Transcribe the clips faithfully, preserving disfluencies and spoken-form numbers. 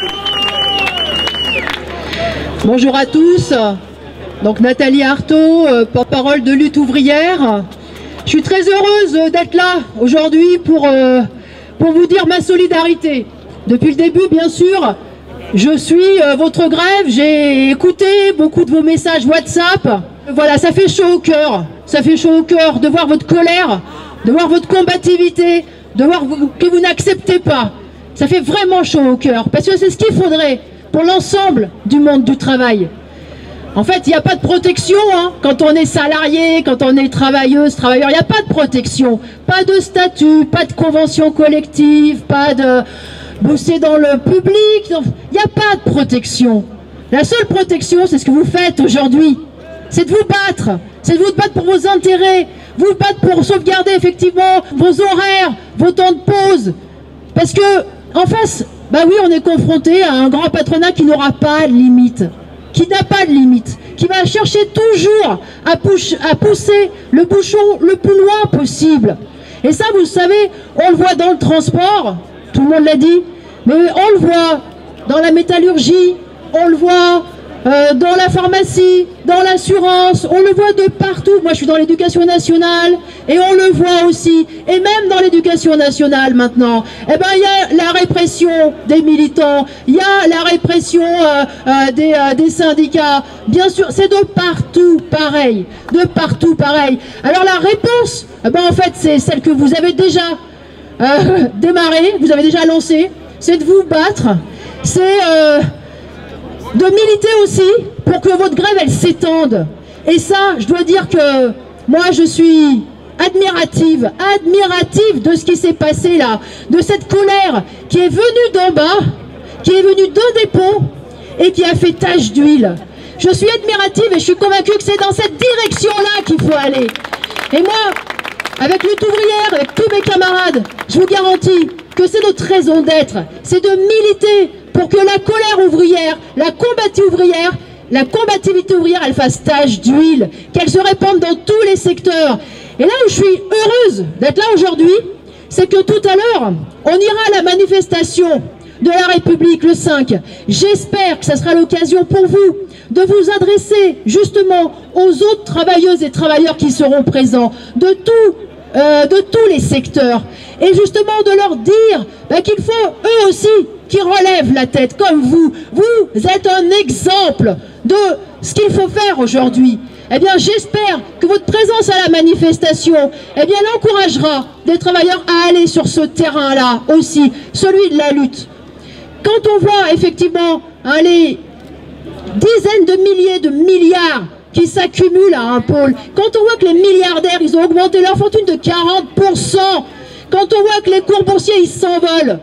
Bonjour à tous. Donc Nathalie Arthaud, euh, porte-parole de Lutte ouvrière. Je suis très heureuse d'être là aujourd'hui pour, euh, pour vous dire ma solidarité. Depuis le début, bien sûr, je suis euh, votre grève. J'ai écouté beaucoup de vos messages WhatsApp. Voilà, ça fait chaud au cœur. Ça fait chaud au cœur de voir votre colère, de voir votre combativité, de voir que vous n'acceptez pas. Ça fait vraiment chaud au cœur, parce que c'est ce qu'il faudrait pour l'ensemble du monde du travail. En fait, il n'y a pas de protection hein, quand on est salarié, quand on est travailleuse, travailleur, il n'y a pas de protection. Pas de statut, pas de convention collective, pas de bosser dans le public. Il n'y a pas de protection. La seule protection, c'est ce que vous faites aujourd'hui. C'est de vous battre. C'est de vous battre pour vos intérêts. Vous battre pour sauvegarder effectivement vos horaires, vos temps de pause. Parce que, en face, bah oui, on est confronté à un grand patronat qui n'aura pas de limite. Qui n'a pas de limite, qui va chercher toujours à, pouche, à pousser le bouchon le plus loin possible. Et ça, vous savez, on le voit dans le transport, tout le monde l'a dit, mais on le voit dans la métallurgie, on le voit euh, dans la pharmacie, dans l'assurance, on le voit de partout. Moi, je suis dans l'éducation nationale et on le voit aussi. Et même dans l'éducation nationale maintenant, eh ben, il y a la répression des militants, il y a la répression euh, euh, des, euh, des syndicats. Bien sûr, c'est de partout pareil, de partout pareil. Alors la réponse, eh ben, en fait, c'est celle que vous avez déjà euh, démarrée, vous avez déjà lancée, c'est de vous battre, c'est euh, de militer aussi pour que votre grève, elle s'étende. Et ça, je dois dire que moi, je suis admirative, admirative de ce qui s'est passé là, de cette colère qui est venue d'en bas, qui est venue d'un dépôt et qui a fait tache d'huile. Je suis admirative et je suis convaincue que c'est dans cette direction-là qu'il faut aller. Et moi, avec Lutte ouvrière, avec tous mes camarades, je vous garantis que c'est notre raison d'être, c'est de militer pour que la colère ouvrière, la combativité ouvrière, la combativité ouvrière, elle fasse tache d'huile, qu'elle se répande dans tous les secteurs. Et là où je suis heureuse d'être là aujourd'hui, c'est que tout à l'heure, on ira à la manifestation de la République le cinq. J'espère que ça sera l'occasion pour vous de vous adresser justement aux autres travailleuses et travailleurs qui seront présents de, tout, euh, de tous les secteurs. Et justement de leur dire bah, qu'il faut eux aussi qui relèvent la tête comme vous. Vous êtes un exemple de ce qu'il faut faire aujourd'hui. Eh bien, j'espère que votre présence à la manifestation, eh bien, l'encouragera des travailleurs à aller sur ce terrain-là aussi, celui de la lutte. Quand on voit effectivement hein, les dizaines de milliers de milliards qui s'accumulent à un pôle, quand on voit que les milliardaires, ils ont augmenté leur fortune de quarante pour cent, quand on voit que les cours boursiers, ils s'envolent,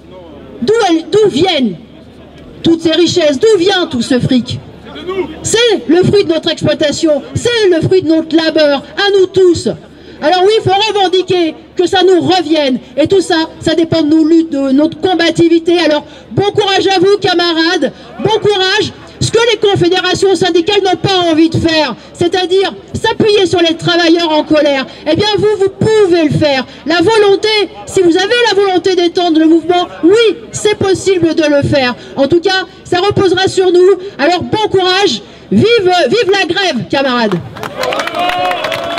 d'où viennent toutes ces richesses, d'où vient tout ce fric? C'est le fruit de notre exploitation, c'est le fruit de notre labeur, à nous tous. Alors oui, il faut revendiquer que ça nous revienne. Et tout ça, ça dépend de nos luttes, de notre combativité. Alors, bon courage à vous, camarades, bon courage. Ce que les confédérations syndicales n'ont pas envie de faire, c'est-à-dire s'appuyer sur les travailleurs en colère, eh bien vous, vous pouvez le faire. La volonté, si vous avez la volonté d'étendre le mouvement, oui, c'est possible de le faire. En tout cas, ça reposera sur nous. Alors bon courage, vive, vive la grève, camarades.